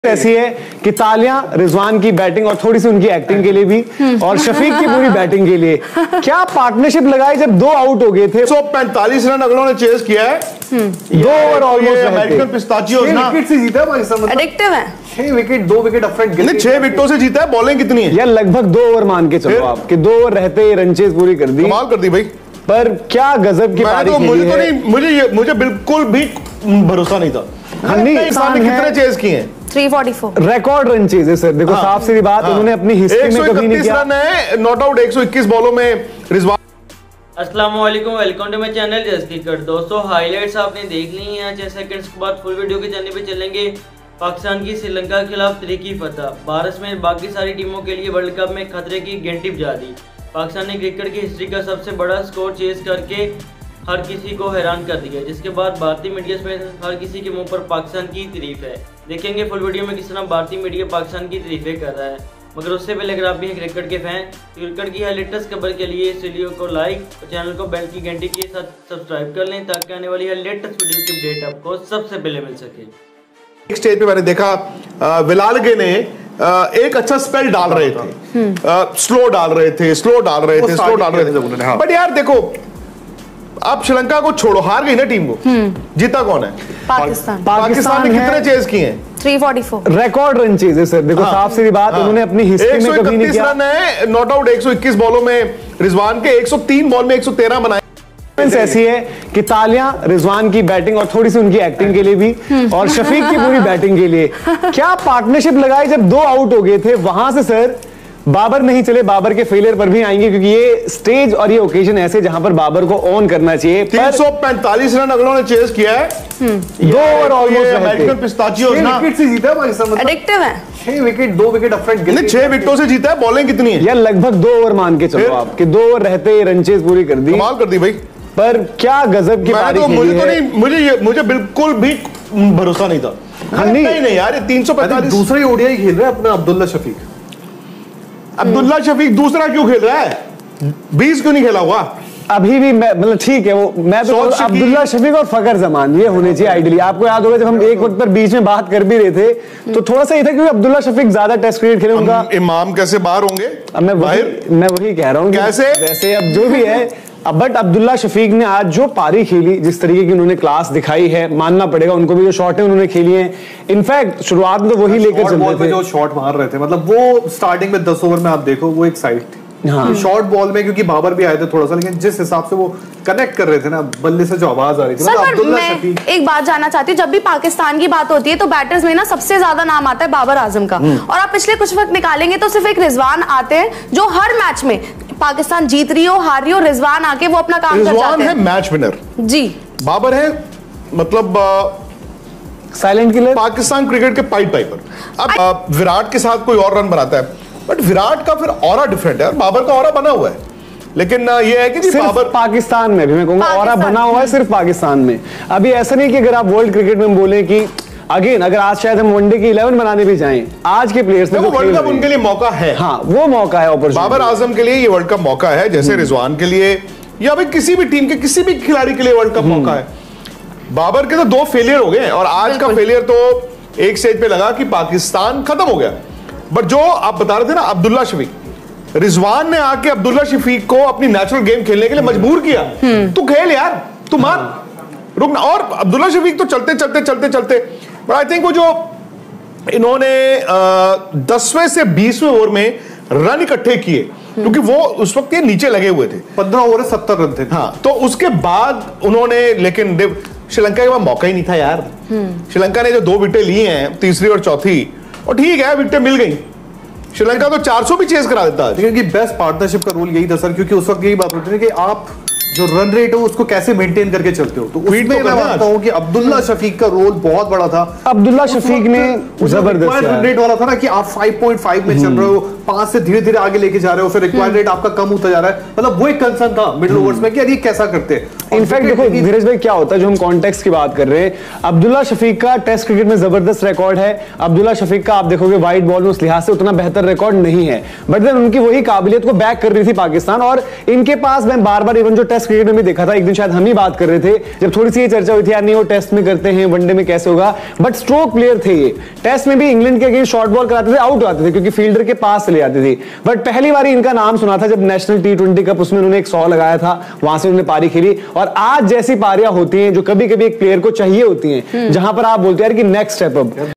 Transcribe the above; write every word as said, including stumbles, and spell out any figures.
ऐसी है कि तालियां रिजवान की बैटिंग और थोड़ी सी उनकी एक्टिंग के लिए भी और शफीक की पूरी बैटिंग के लिए। क्या पार्टनरशिप लगाई जब दो आउट हो गए थे। सौ पैंतालीस रन अगलों ने चेस किया है। दो ओवर ऑलमोस्ट अमेरिकन पिस्ताचियोज ना विकेट से जीता है पाकिस्तान। एडिक्टिव है। छह विकेट दो विकेट अपफ्रंट नहीं, छह विकेटों से जीता है। बॉलिंग कितनी है यार? लगभग दो ओवर मान के चलो आप कि दो ओवर रहते ही रन चेस पूरी कर दी। कमाल कर दी भाई। पर क्या गजब की पारी तो मुझे तो है। नहीं मुझे मुझे बिल्कुल भी भरोसा नहीं था। नहीं, कितने चेस किए हैं? तीन सौ चौवालीस रिकॉर्ड रन चेज है सर। देखो साफ सीधी बात, उन्होंने अपनी हिस्ट्री में कभी नहीं किया। रन है नॉट आउट एक सौ इक्कीस बॉलों में रिजवान। अस्सलाम वालेकुम, welcome to my channel just cricket. दोस्तों हाइलाइट्स आपने देख ली हैं। छह सेकंड्स के बाद फुल वीडियो के जाने पे चलेंगे। पाकिस्तान की श्रीलंका के खिलाफ तरीकी फतह। भारत में बाकी सारी टीमों के लिए वर्ल्ड कप में खतरे की घंटी बजा दी। पाकिस्तान ने क्रिकेट की हिस्ट्री का सबसे बड़ा स्कोर चेज करके हर किसी को हैरान कर दिया, जिसके बाद भारतीय मीडिया में हर किसी के मुंह पर पाकिस्तान की तारीफ है। देखेंगे फुल वीडियो में किस तरह भारतीय मीडिया पाकिस्तान की तारीफें कर रहा है। मगर उससे पहले अगर आप भी हैं क्रिकेट के फैन, क्रिकेट की लेटेस्ट खबर के लिए इस वीडियो को लाइक और चैनल को बेल की घंटी के साथ सब्सक्राइब कर लें ताकि आने वाली लेटेस्ट वीडियो की अपडेट आपको सबसे पहले मिल सके। एक स्टेज पे मैंने देखा विलालगे ने एक अच्छा स्पेल डाल रहे थे, स्लो डाल रहे थे स्लो डाल रहे थे स्लो डाल रहे थे बट यार देखो अब श्रीलंका को छोड़ो, हार गई ना टीम को। जीता कौन है? पाकिस्तान। पाकिस्तान ने कितने चेस किए हैं? तीन सौ चौवालीस रिकॉर्ड रन चेज है सर। देखो साफ सीधी बात, उन्होंने अपनी हिस्ट्री में कभी नहीं किया। रन है नॉट आउट एक सौ इक्कीस बॉलों में रिजवान के एक सौ तीन बॉल में एक सौ तेरह बनाए। ऐसी है कि तालियां रिजवान की बैटिंग और थोड़ी सी उनकी एक्टिंग के लिए भी और शफीक की पूरी बैटिंग के लिए। क्या पार्टनरशिप लगाई जब दो आउट हो गए थे। वहां से सर बाबर नहीं चले, बाबर के फेलियर पर भी आएंगे क्योंकि ये स्टेज और ये ओकेजन ऐसे जहां पर बाबर को ऑन करना चाहिए। तीन सौ पैंतालीस रन अगलों ने चेस किया है। दो ओवर ऑलमोस्ट अमेरिकन पिस्ताचियोज ना विकेट से जीता है पाकिस्तान। एडिक्टिव है। छह विकेट दो विकेट अपफ्रंट नहीं, छह विकेटों से जीता है। बॉलिंग कितनी है यार? लगभग दो ओवर मान के चलो आप कि दो ओवर रहते ही रन चेस पूरी कर दी। कमाल कर दी भाई। पर क्या गजब की पारी तो मुझे तो है। नहीं मुझे मुझे बिल्कुल भी भरोसा नहीं था। नहीं नहीं नहीं यार, तीन सौ पैंतालीस दूसरा ही ओडीआई खेल रहा है अपना अब्दुल्ला शफीक। अब्दुल्ला शफीक दूसरा क्यों खेल रहा है? बीस क्यों नहीं खेला हुआ अभी भी? मैं मतलब ठीक है वो मैं तो अब्दुल्ला शफीक और फकर जमान ये होने चाहिए आइडियली। आपको याद होगा जब हम एक वक्त पर बीच में बात कर भी रहे थे तो थोड़ा सा ये था क्योंकि अब्दुल्ला शफीक ज्यादा टेस्ट क्रिकेट खेले। उनका इमाम कैसे बाहर होंगे? अब मैं वही मैं वही कह रहा हूँ कैसे वैसे अब जो भी है। अब बट अब्दुल्ला शफीक ने आज जो पारी खेली, जिस तरीके की उन्होंने क्लास दिखाई है, मानना पड़ेगा उनको भी। जो शॉट है उन्होंने खेली हैं, इनफैक्ट शुरुआत में तो वही लेकर चल रहे थे। जो शॉट मार रहे थे मतलब वो स्टार्टिंग में दस ओवर में आप देखो वो एक साइड हाँ। शॉर्ट बॉल में क्योंकि बाबर भी आए थे थोड़ा सा, लेकिन जिस हिसाब से वो कनेक्ट कर रहे थे ना बल्ले से जो आवाज आ रही थी। सर पर मैं एक बात जानना चाहती हूँ, जब भी पाकिस्तान की बात होती है तो बैटर्स में ना सबसे ज्यादा नाम आता है बाबर आजम का, और आप पिछले कुछ वक्त निकालेंगे तो सिर्फ एक रिजवान आते हैं जो हर मैच में पाकिस्तान जीत रही हो हार रही हो रिजवान आके वो अपना काम कर जाते हैं। रिजवान है मैच विनर जी, बाबर है मतलब साइलेंट किलर, पाकिस्तान क्रिकेट के पाइट पाइपर। अब विराट के साथ कोई और रन बनाता है बट विराट का फिर ऑरा डिफरेंट है, बाबर का ऑरा बना हुआ है। लेकिन ये है कि सिर्फ बाबर पाकिस्तान में भी मैं कहूंगा ऑरा बना हुआ है सिर्फ पाकिस्तान में। अभी ऐसा नहीं कि अगर आप वर्ल्ड क्रिकेट में बोले कि अगेन अगर आज शायद हम वनडे की इलेवन बनाने भी जाएं, आज के प्लेयर्स में वर्ल्ड कप उनके लिए मौका है। हाँ वो मौका है अपॉर्चुनिटी। बाबर आजम के लिए ये वर्ल्ड कप मौका है, जैसे रिजवान के लिए या भाई किसी भी टीम के किसी भी खिलाड़ी के लिए वर्ल्ड कप मौका है। बाबर के तो दो फेलियर हो गए और आज का फेलियर तो एक स्टेज पे लगा कि पाकिस्तान खत्म हो गया। बट जो आप बता रहे थे ना अब्दुल्ला शफीक, रिजवान ने आके अब्दुल्ला शफीक को अपनी नेचुरल गेम खेलने के लिए मजबूर किया। तू खेल यार, तू मार, रुकना। और अब्दुल्ला शफीक तो चलते चलते चलते चलते बट आई थिंक वो जो इन्होंने दसवें से बीसवें ओवर में रन इकट्ठे किए क्योंकि वो उस वक्त ये नीचे लगे हुए थे। पंद्रह ओवर सत्तर रन थे। हाँ तो उसके बाद उन्होंने, लेकिन श्रीलंका के पास मौका ही नहीं था यार। श्रीलंका ने जो दो विकेटें ली हैं तीसरी और चौथी, और ठीक है विकेटें मिल गई, श्रीलंका तो चार सौ भी चेस करा देता है। क्योंकि बेस्ट पार्टनरशिप का रूल यही था सर, क्योंकि उस वक्त यही बात होती है कि आप जो रन रेट हो उसको कैसे मेंटेन करके चलते हो। तो उसमें मैं मानता हूं कि अब्दुल्ला शफीक का रोल बहुत बड़ा था। अब्दुल्ला शफीक ने जबरदस्त रन रेट वाला था ना कि आप पाँच पॉइंट पाँच में चल रहे हो, पांच से धीरे धीरे आगे लेके जा रहे हो, फिर रिक्वायर्ड रेट आपका कम होता जा रहा है। मतलब वो एक कंसर्न था मिडिल ओवर्स में कि यार ये कैसा करते हैं। इनफैक्ट देखो धीरज भाई क्या होता है, जो हम कॉन्टेक्स्ट की बात कर रहे हैं, अब्दुल्ला शफीक का टेस्ट क्रिकेट में जबरदस्त रिकॉर्ड है। अब्दुल्ला शफीक का आप देखोगे वाइड बॉल में उस लिहाज से उतना बेहतर रिकॉर्ड नहीं है, बट देन उनकी वही काबिलियत को बैक कर रही थी पाकिस्तान। और इनके पास मैं बार बार इवन जो टेस्ट टेस्ट क्रिकेट में भी देखा था, एक दिन शायद हम ही बात कर रहे थे जब थोड़ी सी ये चर्चा हुई थी यार नहीं वो टेस्ट में करते हैं वनडे में कैसे होगा, बट स्ट्रोक प्लेयर थे ये। टेस्ट में भी इंग्लैंड के अगेंस्ट शॉर्ट बॉल कराते थे, आउट आते थे क्योंकि फील्डर के पास चले जाते थे। बट पहली बार इनका नाम सुना था जब नेशनल टी ट्वेंटी कप उसमें उन्होंने एक सौ लगाया था, वहां से उन्होंने पारी खेली। और आज जैसी पारियां होती हैं जो कभी कभी एक प्लेयर को चाहिए होती हैं, जहां पर आप बोलते हैं कि नेक्स्ट स्टेप अप।